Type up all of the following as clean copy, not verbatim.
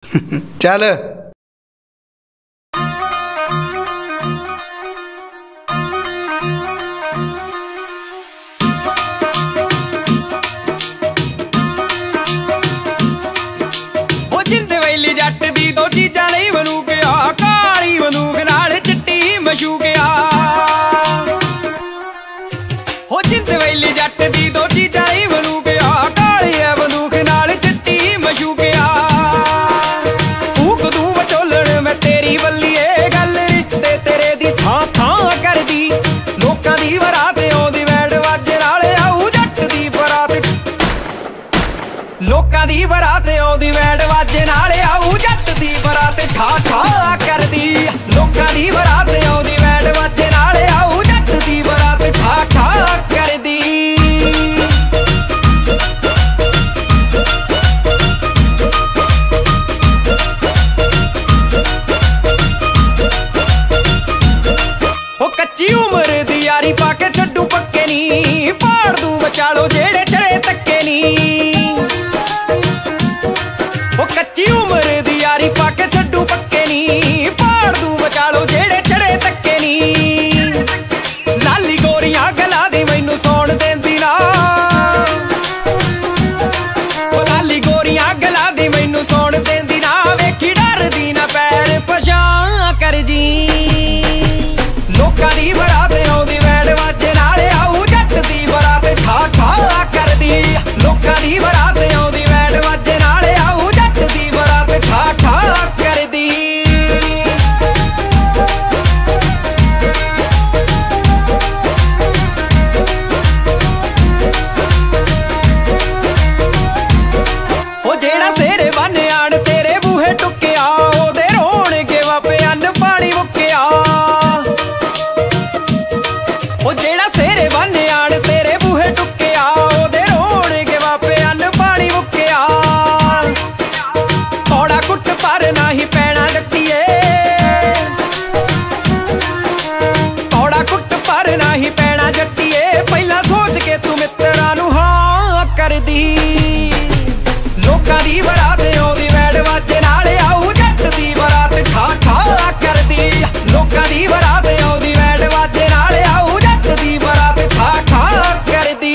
चल जट दी दो चीजा नहीं बनू गया, काली बंदूक नाल चिट्टी मशू गया। हो जिंद वेली जट दी दो चीजा नहीं बनू गया, काली है बंदूक नाल चिट्टी मशू गया। फूक दूं वचोलण मैं तेरी बल्लीए, गल रिश्ते तेरे दी थां थां कर दी। लोकां दी बरात आउंदी बैंड बाजे नाल आऊ जट दी बरात, लोकां दी बरात आउंदी बैंड बाजे नाल आऊ जट दी बरात ठा ठा कर दी। लोकां दी बरात आउंदी बैंड बाजे नाल आऊ जट दी बरात ठा ठा कर दी। ओ कच्ची उम्र दी यारी पाके छड्डू पक्के नी, पाड़ दूं बचालो जेड़े चढ़े तक्के नी। कच्ची उम्र दी यारी पाके छड्डू पक्के नी, पाड़ दूं बचालो जेड़े चढ़े तक्के नी। लाली गोरियां गला दी मैनू सौण देंदी ना, लाली गोरियां गला दी मैनू सौण देंदी ना। वेखी डरदी ना पैर पछां कर जी। लोकां दी बरात आउंदी बैंड बाजे नाल आऊ जट दी बरात ठा ठा कर दी। लोकां दी बरात आउंदी बैंड बाजे नाल आऊ जट दी बरात ठा ठा कर दी। ओ जेड़ा सेरे बन आण तेरे बूहे टुक्या, ओदे रोण के वापे अन्न पानी मुक्या। ओ जेड़ा सेरे बन आण तेरे बूहे टुक्या, ओदे रोण के वापे अन्न पानी मुक्या। थोड़ा कुट पर नाही पैना जट्टिए, थोड़ा कुट पर नाही पैना जट्टिए। पहला सोच के तू मित्रा नू हां कर दी। लोकां दी बरात आउंदी बैंड बाजे नाल आऊ जट दी बरात ठा ठा कर दी। लोकां दी बरात आउंदी बैंड बाजे नाल आऊ जट दी बरात ठा ठा कर दी।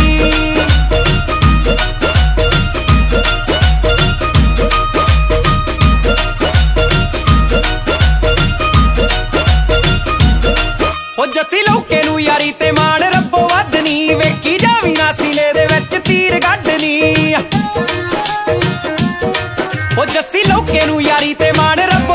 ओ जस्सी लौके नू यारी ते मान रब्बो वधनी, वेखी जावी ना सीने दे विच तीर गड्ढनी। ओ जस्सी लौके नू यारी ते मान रब्बो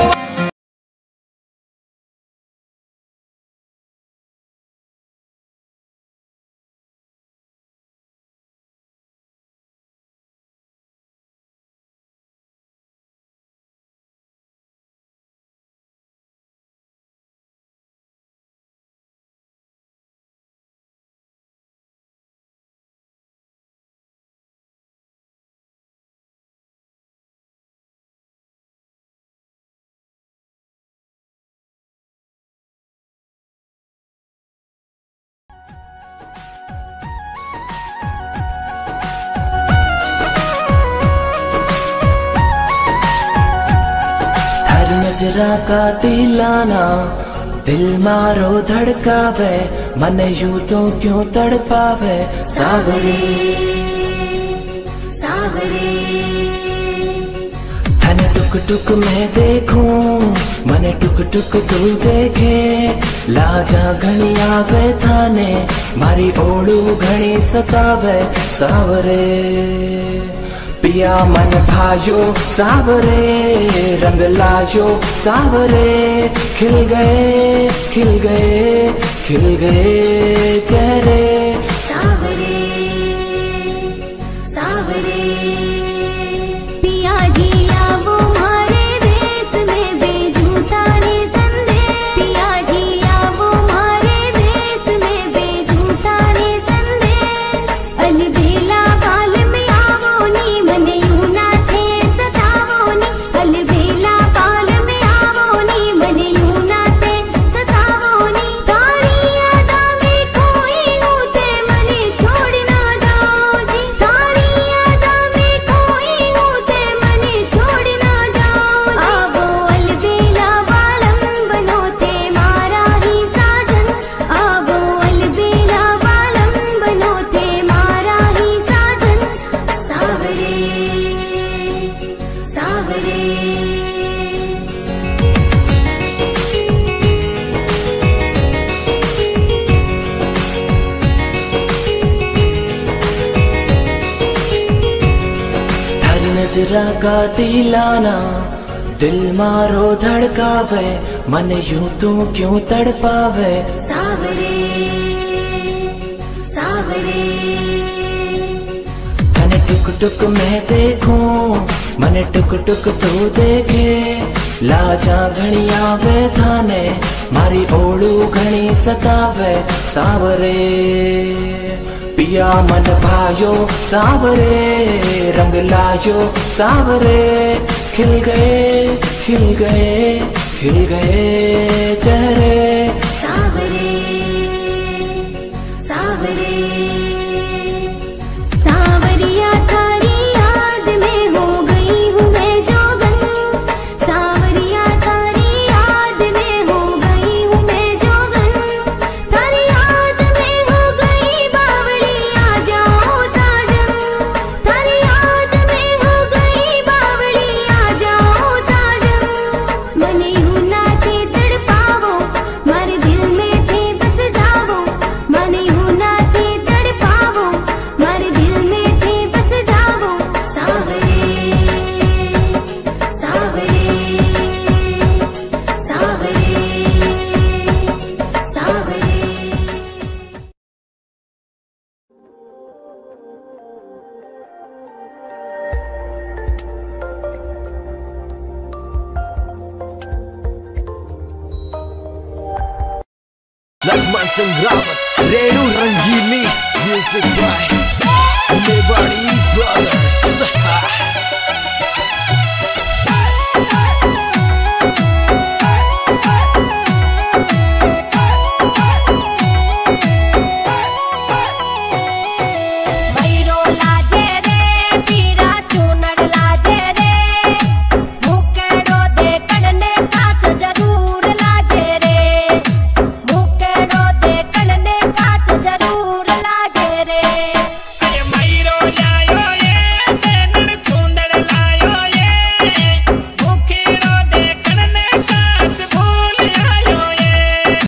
नजरा का दिलाना, दिल मारो धड़कावे, मन यूं तो क्यों तड़पावे। सावरे सावरे धन टुक टुक मैं देखूं, मन टुक टुक तू देखे। लाजा घणी आवे थाने, मारी ओड़ू घणी सतावे। सावरे पिया मन भायो सावरे, रंग लायो सावरे। खिल गए खिल गए खिल गए चेहरे। सावरे सावरे पिया जी आवो मारे देश में बेजूताने संदेश। पिया जी आवो मारे देश में बेजूताने संदेश। अलबेला बाल में आवो नी, मन यूं ना थे सतावो नी। अलबेला बाल में आवो नी, मन यूं ना थे सतावो नी। तारी यादा में कोई नूते सावरे। नजरा का दिलाना दिल मारो धड़कावे, मन यूं तू क्यों तड़पावे। सावरे सावरे तने टुक टुक मैं देखूं, मन टुक टुक तू देखे। लाजा घणी आवे थाने, मारी ओळू घणी सतावे। सावरे पिया मन भायो सावरे, रंग लायो सावरे। खिल गए खिल गए खिल गए चेहरे। सावरे सावरे सावरिया थारी याद में हो गई हूँ मैं जोगन। सावरिया थारी याद में हो गई हूँ मैं जोगन। थारी याद में हो गई बावड़ी आ जाओ साजन। थारी याद में हो गई बावड़ी आ जाओ साजन। मन यूं ना थे तड़पावो, मारे दिल में थे बस जावो। मन यूं ना थे तड़पावो, मारे दिल में थे बस जावो। सावरे सावरे सावरे सावरे। लक्ष्मण सिंह रावत, रेणु रंगीली, म्यूजिक बाय मेवाड़ी ब्रदर।